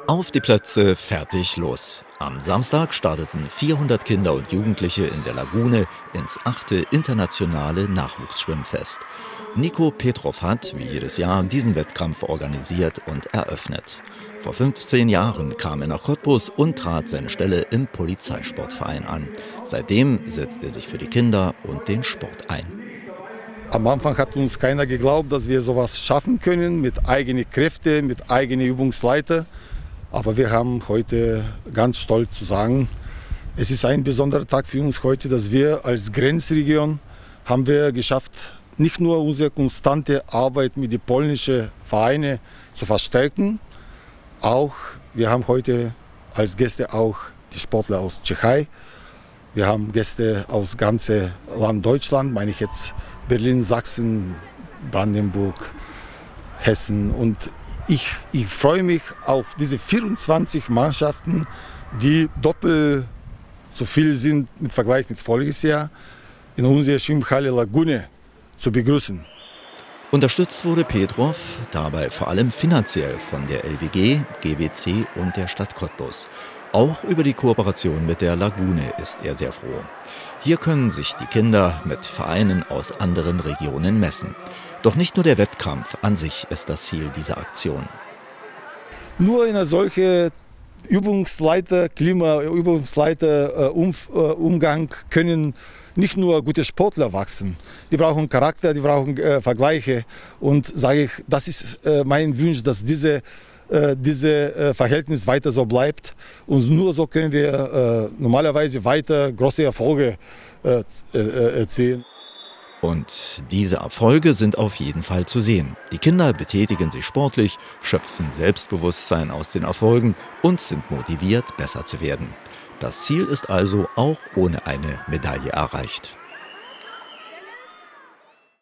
Auf die Plätze, fertig, los. Am Samstag starteten 400 Kinder und Jugendliche in der Lagune ins 8. internationale Nachwuchsschwimmfest. Nico Petrov hat, wie jedes Jahr, diesen Wettkampf organisiert und eröffnet. Vor 15 Jahren kam er nach Cottbus und trat seine Stelle im Polizeisportverein an. Seitdem setzt er sich für die Kinder und den Sport ein. Am Anfang hat uns keiner geglaubt, dass wir sowas schaffen können, mit eigenen Kräften, mit eigenen Übungsleitern. Aber wir haben heute ganz stolz zu sagen, es ist ein besonderer Tag für uns heute, dass wir als Grenzregion haben wir geschafft, nicht nur unsere konstante Arbeit mit den polnischen Vereinen zu verstärken, auch wir haben heute als Gäste auch die Sportler aus Tschechei. Wir haben Gäste aus ganzem Land Deutschland, meine ich jetzt Berlin, Sachsen, Brandenburg, Hessen. Und ich freue mich auf diese 24 Mannschaften, die doppelt so viel sind im Vergleich mit voriges Jahr, in unserer Schwimmhalle Lagune zu begrüßen. Unterstützt wurde Petrov dabei vor allem finanziell von der LWG, GWC und der Stadt Cottbus. Auch über die Kooperation mit der Lagune ist er sehr froh. Hier können sich die Kinder mit Vereinen aus anderen Regionen messen. Doch nicht nur der Wettkampf an sich ist das Ziel dieser Aktion. Nur in einer solchen Umgang können nicht nur gute Sportler wachsen. Die brauchen Charakter, die brauchen Vergleiche. Und sage ich, das ist mein Wunsch, dass diese Verhältnis weiter so bleibt. Und nur so können wir normalerweise weiter große Erfolge erzielen. Und diese Erfolge sind auf jeden Fall zu sehen. Die Kinder betätigen sich sportlich, schöpfen Selbstbewusstsein aus den Erfolgen und sind motiviert, besser zu werden. Das Ziel ist also auch ohne eine Medaille erreicht.